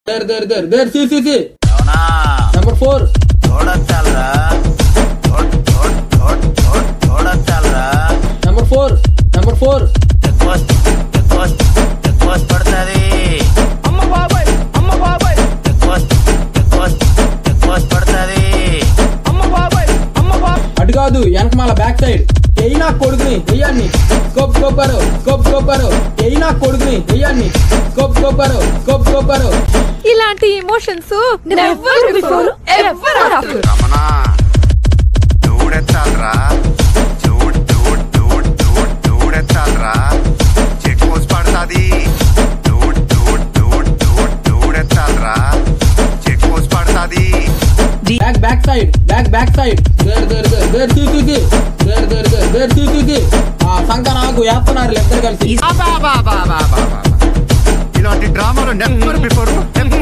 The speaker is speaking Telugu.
There, see. Number 4. Number 4. అటు కాదు వెనకమాల బ్యాక్ సైడ్ ఎయి నా కొడుకుని వెయ్యాన్ని స్కోప్ కరో ఎయి నా కొడుకుని వెయ్యాన్ని స్కోప్ కరో ఇలాంటి emotions never before ever after Ramana చూడెత్తాలరా చూడెత్తాలరా చెక్ పోస్ట్ పడుతుంది చూడెత్తాలరా చెక్ పోస్ట్ పడుతుంది బ్యాక్ సైడ్ there see ఆ సంకనాకు వేస్తున్నారు ఇద్దరు కలిసి ఇలాంటి డ్రామాలు నెవర్ బిఫోర్